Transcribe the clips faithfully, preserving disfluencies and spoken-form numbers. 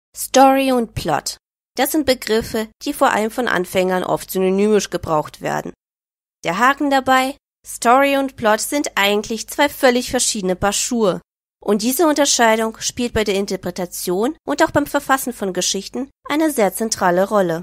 Story und Plot. Das sind Begriffe, die vor allem von Anfängern oft synonymisch gebraucht werden. Der Haken dabei: Story und Plot sind eigentlich zwei völlig verschiedene Paar Schuhe. Und diese Unterscheidung spielt bei der Interpretation und auch beim Verfassen von Geschichten eine sehr zentrale Rolle.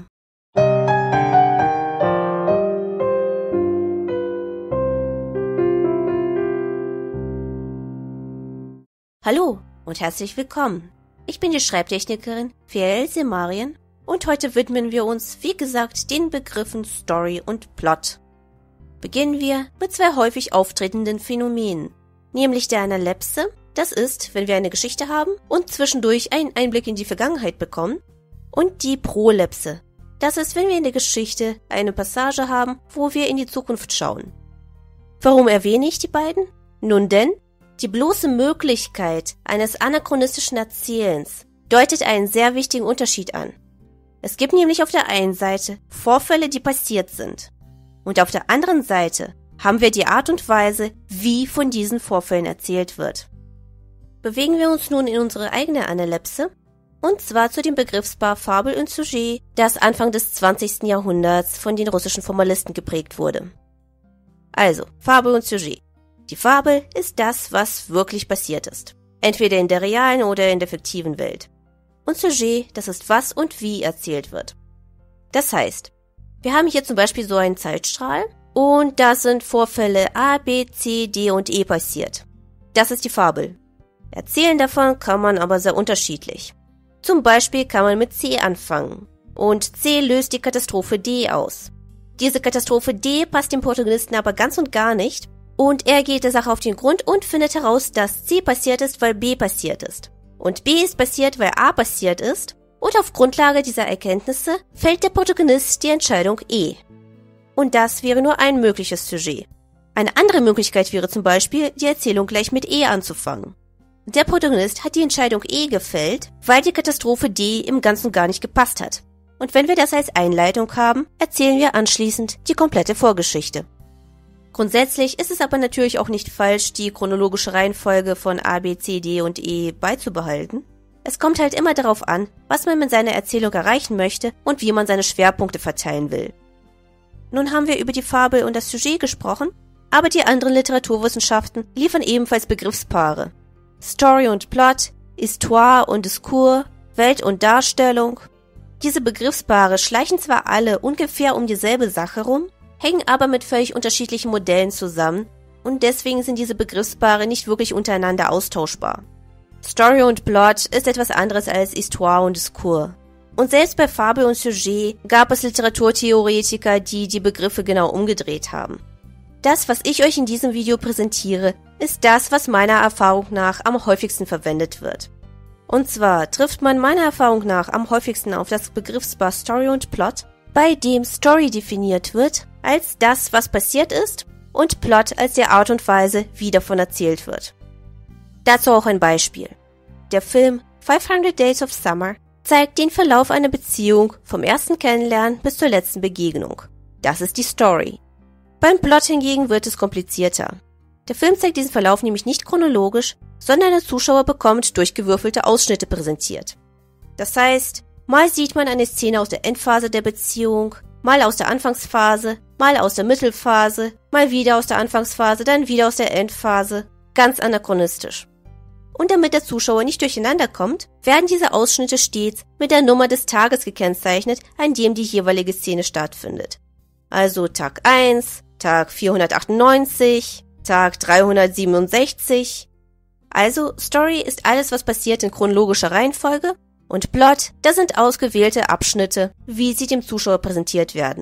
Hallo und herzlich willkommen. Ich bin die Schreibtechnikerin Fiel Semarien und heute widmen wir uns, wie gesagt, den Begriffen Story und Plot. Beginnen wir mit zwei häufig auftretenden Phänomenen, nämlich der Analepse, das ist, wenn wir eine Geschichte haben und zwischendurch einen Einblick in die Vergangenheit bekommen, und die Prolepse, das ist, wenn wir in der Geschichte eine Passage haben, wo wir in die Zukunft schauen. Warum erwähne ich die beiden? Nun denn, die bloße Möglichkeit eines anachronistischen Erzählens deutet einen sehr wichtigen Unterschied an. Es gibt nämlich auf der einen Seite Vorfälle, die passiert sind. Und auf der anderen Seite haben wir die Art und Weise, wie von diesen Vorfällen erzählt wird. Bewegen wir uns nun in unsere eigene Analepse, und zwar zu dem Begriffspaar Fabel und Sujet, das Anfang des zwanzigsten Jahrhunderts von den russischen Formalisten geprägt wurde. Also, Fabel und Sujet. Die Fabel ist das, was wirklich passiert ist. Entweder in der realen oder in der fiktiven Welt. Und Sujet, das ist, was und wie erzählt wird. Das heißt, wir haben hier zum Beispiel so einen Zeitstrahl und da sind Vorfälle A, B, C, D und E passiert. Das ist die Fabel. Erzählen davon kann man aber sehr unterschiedlich. Zum Beispiel kann man mit C anfangen und C löst die Katastrophe D aus. Diese Katastrophe D passt dem Protagonisten aber ganz und gar nicht. Und er geht der Sache auf den Grund und findet heraus, dass C passiert ist, weil B passiert ist. Und B ist passiert, weil A passiert ist. Und auf Grundlage dieser Erkenntnisse fällt der Protagonist die Entscheidung E. Und das wäre nur ein mögliches Sujet. Eine andere Möglichkeit wäre zum Beispiel, die Erzählung gleich mit E anzufangen. Der Protagonist hat die Entscheidung E gefällt, weil die Katastrophe D im Ganzen gar nicht gepasst hat. Und wenn wir das als Einleitung haben, erzählen wir anschließend die komplette Vorgeschichte. Grundsätzlich ist es aber natürlich auch nicht falsch, die chronologische Reihenfolge von A, B, C, D und E beizubehalten. Es kommt halt immer darauf an, was man mit seiner Erzählung erreichen möchte und wie man seine Schwerpunkte verteilen will. Nun haben wir über die Fabel und das Sujet gesprochen, aber die anderen Literaturwissenschaften liefern ebenfalls Begriffspaare. Story und Plot, Histoire und Discours, Welt und Darstellung. Diese Begriffspaare schleichen zwar alle ungefähr um dieselbe Sache rum, hängen aber mit völlig unterschiedlichen Modellen zusammen und deswegen sind diese Begriffspaare nicht wirklich untereinander austauschbar. Story und Plot ist etwas anderes als Histoire und Discours. Und selbst bei Fabel und Sujet gab es Literaturtheoretiker, die die Begriffe genau umgedreht haben. Das, was ich euch in diesem Video präsentiere, ist das, was meiner Erfahrung nach am häufigsten verwendet wird. Und zwar trifft man meiner Erfahrung nach am häufigsten auf das Begriffspaar Story und Plot, bei dem Story definiert wird als das, was passiert ist, und Plot als die Art und Weise, wie davon erzählt wird. Dazu auch ein Beispiel. Der Film fünfhundert Days of Summer zeigt den Verlauf einer Beziehung vom ersten Kennenlernen bis zur letzten Begegnung. Das ist die Story. Beim Plot hingegen wird es komplizierter. Der Film zeigt diesen Verlauf nämlich nicht chronologisch, sondern der Zuschauer bekommt durchgewürfelte Ausschnitte präsentiert. Das heißt, mal sieht man eine Szene aus der Endphase der Beziehung, mal aus der Anfangsphase, mal aus der Mittelphase, mal wieder aus der Anfangsphase, dann wieder aus der Endphase. Ganz anachronistisch. Und damit der Zuschauer nicht durcheinander kommt, werden diese Ausschnitte stets mit der Nummer des Tages gekennzeichnet, an dem die jeweilige Szene stattfindet. Also Tag eins, Tag vierhundertachtundneunzig, Tag dreihundertsiebenundsechzig. Also Story ist alles, was passiert in chronologischer Reihenfolge. Und Plot, das sind ausgewählte Abschnitte, wie sie dem Zuschauer präsentiert werden.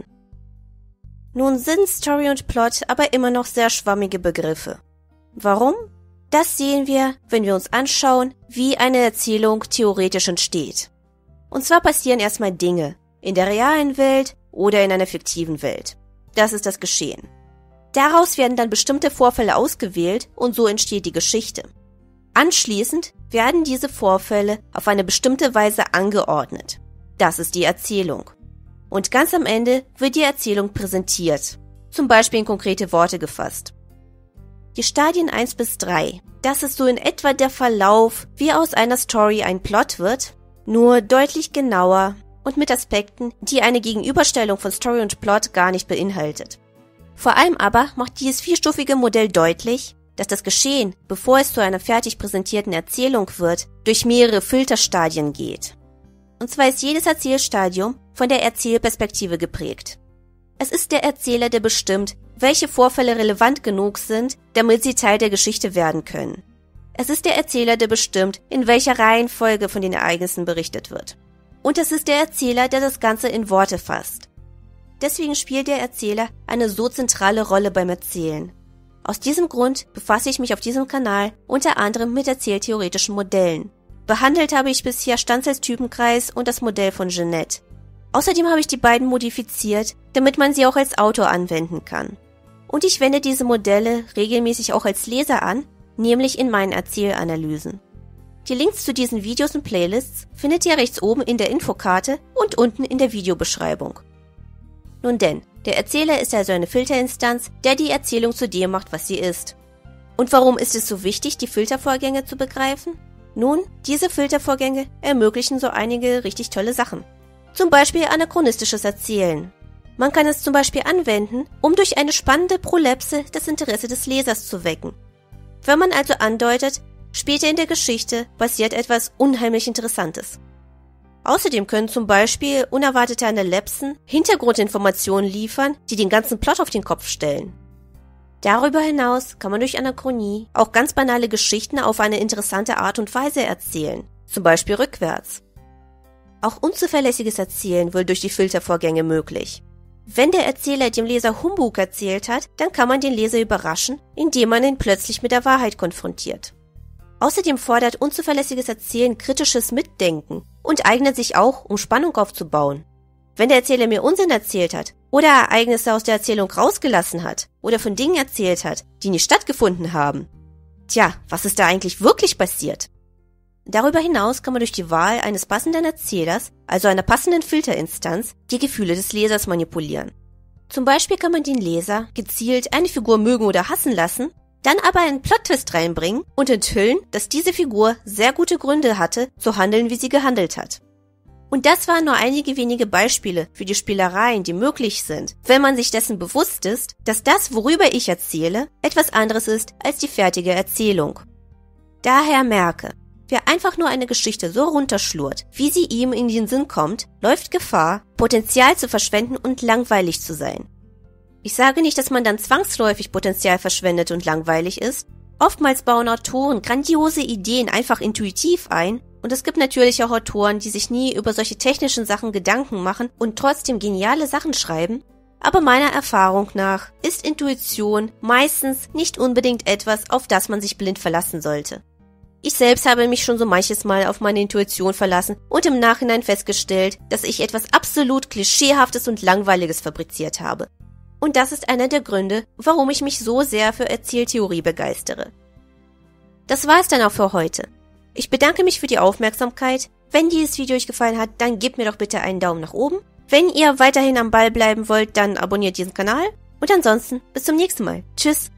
Nun sind Story und Plot aber immer noch sehr schwammige Begriffe. Warum? Das sehen wir, wenn wir uns anschauen, wie eine Erzählung theoretisch entsteht. Und zwar passieren erstmal Dinge, in der realen Welt oder in einer fiktiven Welt. Das ist das Geschehen. Daraus werden dann bestimmte Vorfälle ausgewählt und so entsteht die Geschichte. Anschließend werden diese Vorfälle auf eine bestimmte Weise angeordnet. Das ist die Erzählung. Und ganz am Ende wird die Erzählung präsentiert, zum Beispiel in konkrete Worte gefasst. Die Stadien eins bis drei, das ist so in etwa der Verlauf, wie aus einer Story ein Plot wird. nur deutlich genauer und mit Aspekten, die eine Gegenüberstellung von Story und Plot gar nicht beinhaltet. Vor allem aber macht dieses vierstufige Modell deutlich, dass das Geschehen, bevor es zu einer fertig präsentierten Erzählung wird, durch mehrere Filterstadien geht. Und zwar ist jedes Erzählstadium von der Erzählperspektive geprägt. Es ist der Erzähler, der bestimmt, welche Vorfälle relevant genug sind, damit sie Teil der Geschichte werden können. Es ist der Erzähler, der bestimmt, in welcher Reihenfolge von den Ereignissen berichtet wird. Und es ist der Erzähler, der das Ganze in Worte fasst. Deswegen spielt der Erzähler eine so zentrale Rolle beim Erzählen. Aus diesem Grund befasse ich mich auf diesem Kanal unter anderem mit erzähltheoretischen Modellen. Behandelt habe ich bisher Standsatztypenkreis und das Modell von Jeanette. Außerdem habe ich die beiden modifiziert, damit man sie auch als Autor anwenden kann. Und ich wende diese Modelle regelmäßig auch als Leser an, nämlich in meinen Erzählanalysen. Die Links zu diesen Videos und Playlists findet ihr rechts oben in der Infokarte und unten in der Videobeschreibung. Nun denn, der Erzähler ist also eine Filterinstanz, der die Erzählung zu dem macht, was sie ist. Und warum ist es so wichtig, die Filtervorgänge zu begreifen? Nun, diese Filtervorgänge ermöglichen so einige richtig tolle Sachen. Zum Beispiel anachronistisches Erzählen. Man kann es zum Beispiel anwenden, um durch eine spannende Prolepse das Interesse des Lesers zu wecken. Wenn man also andeutet, später in der Geschichte passiert etwas unheimlich Interessantes. Außerdem können zum Beispiel unerwartete Analepsen Hintergrundinformationen liefern, die den ganzen Plot auf den Kopf stellen. Darüber hinaus kann man durch Anachronie auch ganz banale Geschichten auf eine interessante Art und Weise erzählen, zum Beispiel rückwärts. Auch unzuverlässiges Erzählen wird durch die Filtervorgänge möglich. Wenn der Erzähler dem Leser Humbug erzählt hat, dann kann man den Leser überraschen, indem man ihn plötzlich mit der Wahrheit konfrontiert. Außerdem fordert unzuverlässiges Erzählen kritisches Mitdenken und eignet sich auch, um Spannung aufzubauen. Wenn der Erzähler mir Unsinn erzählt hat oder Ereignisse aus der Erzählung rausgelassen hat oder von Dingen erzählt hat, die nicht stattgefunden haben, tja, was ist da eigentlich wirklich passiert? Darüber hinaus kann man durch die Wahl eines passenden Erzählers, also einer passenden Filterinstanz, die Gefühle des Lesers manipulieren. Zum Beispiel kann man den Leser gezielt eine Figur mögen oder hassen lassen, dann aber einen Plot-Twist reinbringen und enthüllen, dass diese Figur sehr gute Gründe hatte, zu handeln, wie sie gehandelt hat. Und das waren nur einige wenige Beispiele für die Spielereien, die möglich sind, wenn man sich dessen bewusst ist, dass das, worüber ich erzähle, etwas anderes ist als die fertige Erzählung. Daher merke, wer einfach nur eine Geschichte so runterschlurrt, wie sie ihm in den Sinn kommt, läuft Gefahr, Potenzial zu verschwenden und langweilig zu sein. Ich sage nicht, dass man dann zwangsläufig Potenzial verschwendet und langweilig ist. Oftmals bauen Autoren grandiose Ideen einfach intuitiv ein und es gibt natürlich auch Autoren, die sich nie über solche technischen Sachen Gedanken machen und trotzdem geniale Sachen schreiben. Aber meiner Erfahrung nach ist Intuition meistens nicht unbedingt etwas, auf das man sich blind verlassen sollte. Ich selbst habe mich schon so manches Mal auf meine Intuition verlassen und im Nachhinein festgestellt, dass ich etwas absolut Klischeehaftes und Langweiliges fabriziert habe. Und das ist einer der Gründe, warum ich mich so sehr für Erzähltheorie begeistere. Das war es dann auch für heute. Ich bedanke mich für die Aufmerksamkeit. Wenn dieses Video euch gefallen hat, dann gebt mir doch bitte einen Daumen nach oben. Wenn ihr weiterhin am Ball bleiben wollt, dann abonniert diesen Kanal. Und ansonsten bis zum nächsten Mal. Tschüss!